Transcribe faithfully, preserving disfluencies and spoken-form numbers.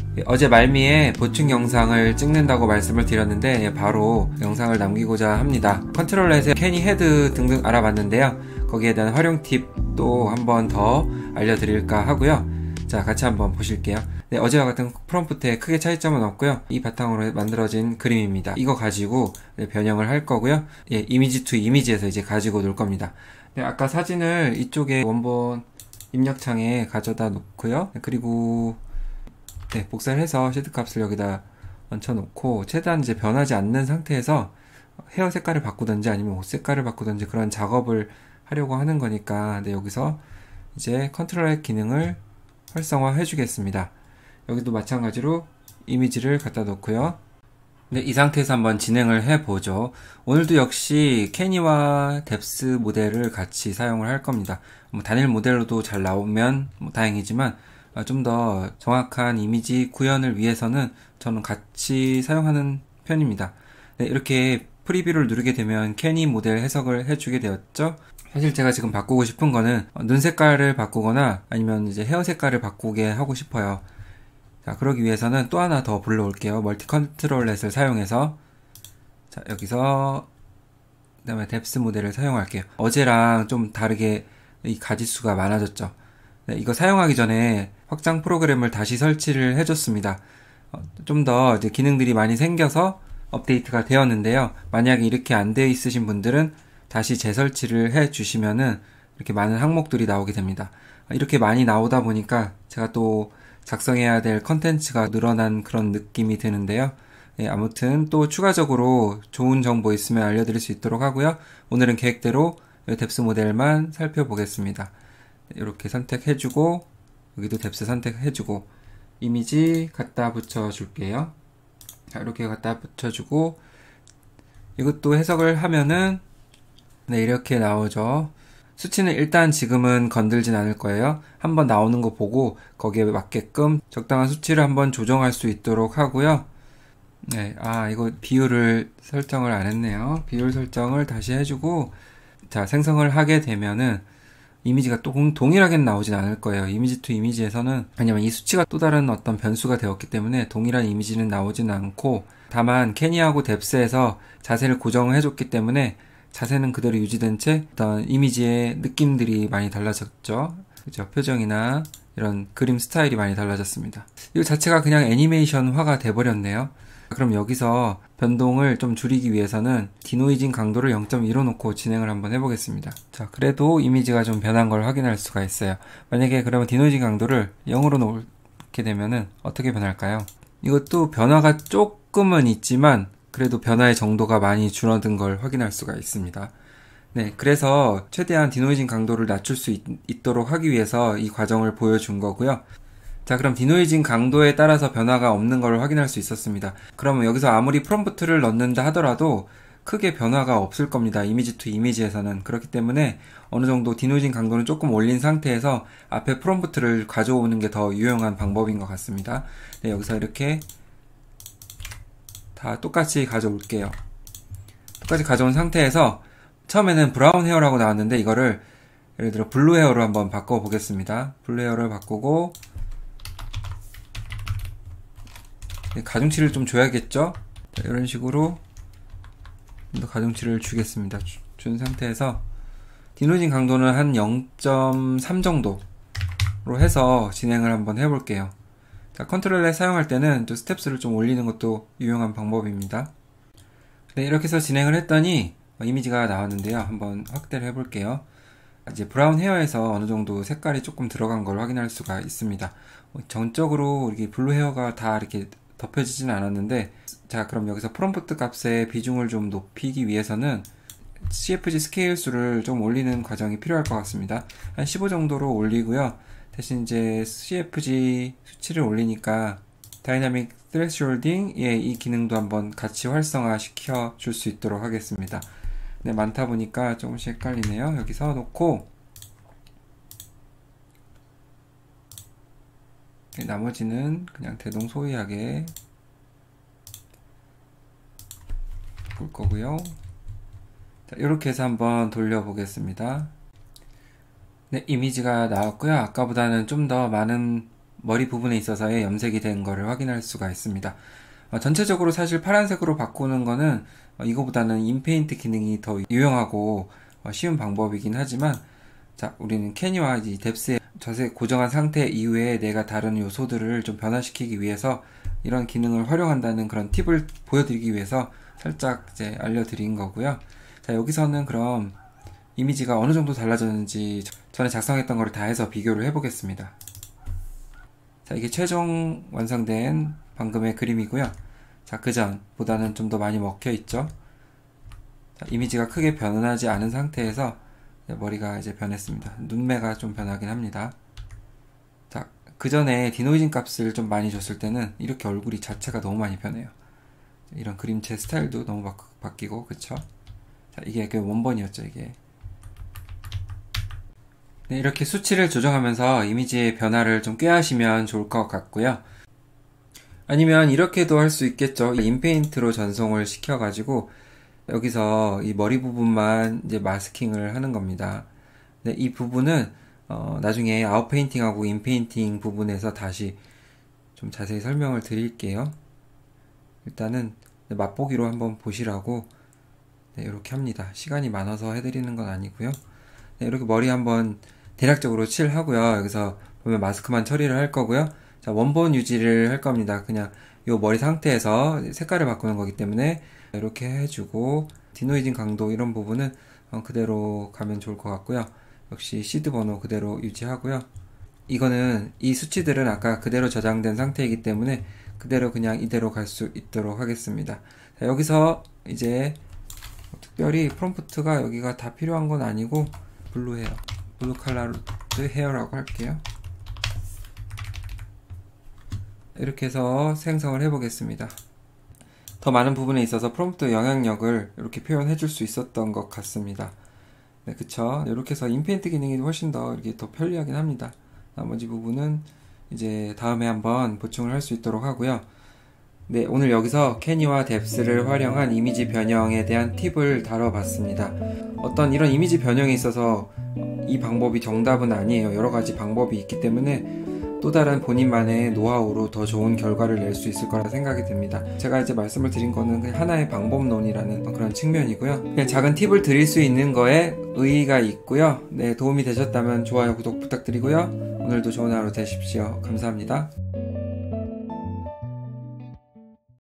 어제 말미에 보충 영상을 찍는다고 말씀을 드렸는데 바로 영상을 남기고자 합니다. 컨트롤렛의 캐니 헤드 등등 알아봤는데요. 거기에 대한 활용 팁도 한번 더 알려드릴까 하고요. 자, 같이 한번 보실게요. 네, 어제와 같은 프롬프트에 크게 차이점은 없고요. 이 바탕으로 만들어진 그림입니다. 이거 가지고 변형을 할 거고요. 예, 이미지 투 이미지에서 이제 가지고 놀 겁니다. 네, 아까 사진을 이쪽에 원본 입력창에 가져다 놓고요. 그리고 네, 복사를 해서 쉐드 값을 여기다 얹혀 놓고 최대한 이제 변하지 않는 상태에서 헤어 색깔을 바꾸든지 아니면 옷 색깔을 바꾸든지 그런 작업을 하려고 하는 거니까 네, 여기서 이제 컨트롤 기능을 활성화 해주겠습니다. 여기도 마찬가지로 이미지를 갖다 놓고요. 네, 이 상태에서 한번 진행을 해보죠. 오늘도 역시 캐니와 뎁스 모델을 같이 사용을 할 겁니다. 뭐 단일 모델로도 잘 나오면 뭐 다행이지만 좀 더 정확한 이미지 구현을 위해서는 저는 같이 사용하는 편입니다. 네, 이렇게 프리뷰를 누르게 되면 캐니 모델 해석을 해주게 되었죠. 사실 제가 지금 바꾸고 싶은 거는 눈 색깔을 바꾸거나 아니면 이제 헤어 색깔을 바꾸게 하고 싶어요. 자, 그러기 위해서는 또 하나 더 불러올게요. 멀티 컨트롤렛을 사용해서 자, 여기서 그 다음에 뎁스 모델을 사용할게요. 어제랑 좀 다르게 이 가지수가 많아졌죠. 네, 이거 사용하기 전에 확장 프로그램을 다시 설치를 해줬습니다. 어, 좀 더 이제 기능들이 많이 생겨서 업데이트가 되었는데요. 만약에 이렇게 안 되어 있으신 분들은 다시 재설치를 해 주시면은 이렇게 많은 항목들이 나오게 됩니다. 이렇게 많이 나오다 보니까 제가 또 작성해야 될 컨텐츠가 늘어난 그런 느낌이 드는데요. 네, 아무튼 또 추가적으로 좋은 정보 있으면 알려드릴 수 있도록 하고요. 오늘은 계획대로 뎁스 모델만 살펴보겠습니다. 이렇게 선택해주고 여기도 뎁스 선택해주고 이미지 갖다 붙여줄게요. 자, 이렇게 갖다 붙여주고 이것도 해석을 하면은 네, 이렇게 나오죠. 수치는 일단 지금은 건들진 않을 거예요. 한번 나오는 거 보고 거기에 맞게끔 적당한 수치를 한번 조정할 수 있도록 하고요. 네, 아 이거 비율을 설정을 안 했네요. 비율 설정을 다시 해주고 자, 생성을 하게 되면은 이미지가 또 동일하게 나오진 않을 거예요. 이미지 투 이미지에서는 왜냐면 이 수치가 또 다른 어떤 변수가 되었기 때문에 동일한 이미지는 나오진 않고 다만 캐니하고 뎁스에서 자세를 고정을 해줬기 때문에 자세는 그대로 유지된 채 어떤 이미지의 느낌들이 많이 달라졌죠. 그죠? 표정이나 이런 그림 스타일이 많이 달라졌습니다. 이 자체가 그냥 애니메이션화가 돼버렸네요. 그럼 여기서 변동을 좀 줄이기 위해서는 디노이징 강도를 영 점 이로 놓고 진행을 한번 해보겠습니다. 자, 그래도 이미지가 좀 변한 걸 확인할 수가 있어요. 만약에 그러면 디노이징 강도를 영으로 놓게 되면은 어떻게 변할까요? 이것도 변화가 조금은 있지만 그래도 변화의 정도가 많이 줄어든 걸 확인할 수가 있습니다. 네, 그래서 최대한 디노이징 강도를 낮출 수 있, 있도록 하기 위해서 이 과정을 보여준 거고요. 자, 그럼 디노이징 강도에 따라서 변화가 없는 걸 확인할 수 있었습니다. 그러면 여기서 아무리 프롬프트를 넣는다 하더라도 크게 변화가 없을 겁니다. 이미지 투 이미지에서는. 그렇기 때문에 어느 정도 디노이징 강도는 조금 올린 상태에서 앞에 프롬프트를 가져오는 게 더 유용한 방법인 것 같습니다. 네, 여기서 이렇게 다 똑같이 가져올게요. 똑같이 가져온 상태에서 처음에는 브라운 헤어라고 나왔는데 이거를 예를 들어 블루 헤어로 한번 바꿔 보겠습니다. 블루 헤어를 바꾸고 가중치를 좀 줘야겠죠? 자, 이런 식으로 좀 더 가중치를 주겠습니다. 주, 준 상태에서 디노이징 강도는 한 영 점 삼 정도로 해서 진행을 한번 해볼게요. 자, 컨트롤렛 사용할 때는 또 스텝스를 좀 올리는 것도 유용한 방법입니다. 네, 이렇게 해서 진행을 했더니 이미지가 나왔는데요. 한번 확대를 해볼게요. 이제 브라운 헤어에서 어느 정도 색깔이 조금 들어간 걸 확인할 수가 있습니다. 전적으로 이렇게 블루 헤어가 다 이렇게 덮여지진 않았는데, 자, 그럼 여기서 프롬프트 값의 비중을 좀 높이기 위해서는 씨에프지 스케일 수를 좀 올리는 과정이 필요할 것 같습니다. 한 십오 정도로 올리고요. 대신 이제 씨에프지 수치를 올리니까 다이나믹 스레시홀딩 예, 이 기능도 한번 같이 활성화 시켜 줄 수 있도록 하겠습니다. 네, 많다 보니까 조금씩 헷갈리네요. 여기서 놓고 네, 나머지는 그냥 대동소이하게 볼 거고요. 자, 이렇게 해서 한번 돌려보겠습니다. 네, 이미지가 나왔고요. 아까보다는 좀 더 많은 머리 부분에 있어서의 염색이 된 거를 확인할 수가 있습니다. 어, 전체적으로 사실 파란색으로 바꾸는 거는 어, 이거보다는 인페인트 기능이 더 유용하고 어, 쉬운 방법이긴 하지만, 자, 우리는 캐니와 이 뎁스의 자세 고정한 상태 이후에 내가 다른 요소들을 좀 변화시키기 위해서 이런 기능을 활용한다는 그런 팁을 보여드리기 위해서 살짝 이제 알려드린 거고요. 자, 여기서는 그럼 이미지가 어느 정도 달라졌는지 전에 작성했던 거를 다 해서 비교를 해보겠습니다. 자, 이게 최종 완성된 방금의 그림이고요. 자, 그전보다는 좀 더 많이 먹혀있죠. 자, 이미지가 크게 변하지 않은 상태에서 머리가 이제 변했습니다. 눈매가 좀 변하긴 합니다. 자, 그 전에 디노이징 값을 좀 많이 줬을 때는 이렇게 얼굴이 자체가 너무 많이 변해요. 이런 그림체 스타일도 너무 바, 바뀌고, 그쵸? 자, 이게 그 원본이었죠, 이게. 네, 이렇게 수치를 조정하면서 이미지의 변화를 좀 꾀하시면 좋을 것 같고요. 아니면 이렇게도 할 수 있겠죠. 인페인트로 전송을 시켜가지고 여기서 이 머리 부분만 이제 마스킹을 하는 겁니다. 네, 이 부분은 어, 나중에 아웃페인팅하고 인페인팅 부분에서 다시 좀 자세히 설명을 드릴게요. 일단은 맛보기로 한번 보시라고 네, 이렇게 합니다. 시간이 많아서 해드리는 건 아니고요. 네, 이렇게 머리 한번 대략적으로 칠하고요. 여기서 보면 마스크만 처리를 할 거고요. 자, 원본 유지를 할 겁니다. 그냥 요 머리 상태에서 색깔을 바꾸는 거기 때문에 이렇게 해주고, 디노이징 강도 이런 부분은 그대로 가면 좋을 것 같고요. 역시 시드 번호 그대로 유지하고요. 이거는 이 수치들은 아까 그대로 저장된 상태이기 때문에 그대로 그냥 이대로 갈 수 있도록 하겠습니다. 자, 여기서 이제 특별히 프롬프트가 여기가 다 필요한 건 아니고 블루 헤어, 블루 컬러드 헤어라고 할게요. 이렇게 해서 생성을 해보겠습니다. 더 많은 부분에 있어서 프롬프트 영향력을 이렇게 표현해 줄 수 있었던 것 같습니다. 네, 그쵸. 이렇게 해서 인페인트 기능이 훨씬 더 이렇게 더 편리하긴 합니다. 나머지 부분은 이제 다음에 한번 보충을 할 수 있도록 하고요. 네, 오늘 여기서 캐니와 뎁스를 활용한 이미지 변형에 대한 팁을 다뤄봤습니다. 어떤 이런 이미지 변형에 있어서 이 방법이 정답은 아니에요. 여러 가지 방법이 있기 때문에 또 다른 본인만의 노하우로 더 좋은 결과를 낼 수 있을 거라 생각이 듭니다. 제가 이제 말씀을 드린 거는 그냥 하나의 방법론이라는 그런 측면이고요. 그냥 작은 팁을 드릴 수 있는 거에 의의가 있고요. 네, 도움이 되셨다면 좋아요, 구독 부탁드리고요. 오늘도 좋은 하루 되십시오. 감사합니다.